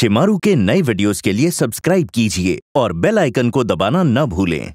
शिमारू के नए वीडियोस के लिए सब्सक्राइब कीजिए और बेल आइकन को दबाना न भूलें।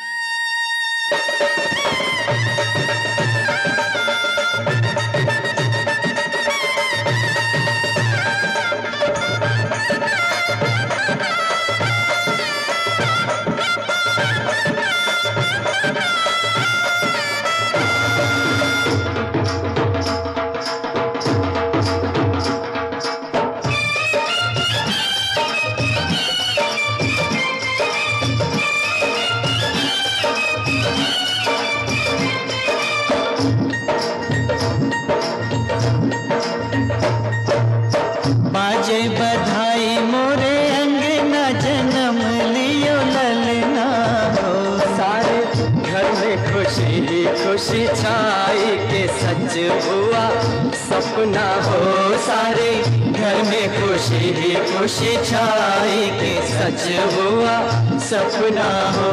बाजे बधाई मोरे अंगना जन्म लियो ललना हो। सारे घर में खुशी ही खुशी छाई के सच हुआ सपना हो। सारे घर में खुशी ही खुशी छाई के सच हुआ सपना हो।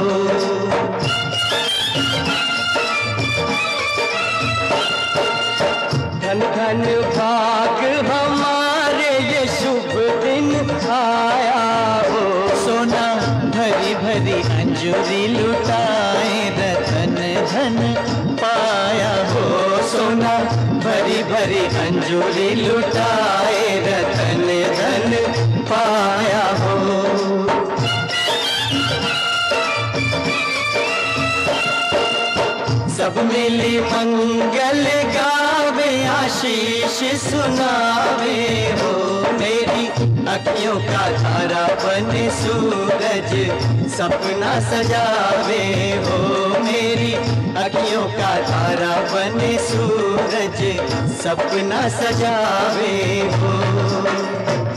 धन धन भाग हमारे ये शुभ दिन आया हो। सोना भरी भरी अंजूरी लुटाए रतन धन पाया हो। सोना भरी भरी अंजूरी लुटाए रतन धन पाया हो। सब मिली मंगल गावे आशीष सुनावे हो। मेरी अखियों का तारा बने सूरज सपना सजावे हो। मेरी अखियों का तारा बने सूरज सपना सजावे हो।